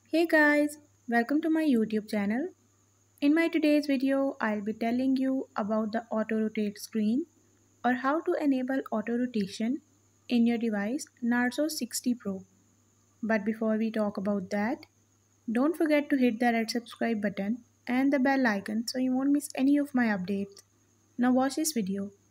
Hey guys, welcome to my YouTube channel. In my today's video, I'll be telling you about the auto rotate screen or how to enable auto rotation in your device Narzo 60 Pro. But before we talk about that, don't forget to hit the red subscribe button and the bell icon so you won't miss any of my updates. Now watch this video.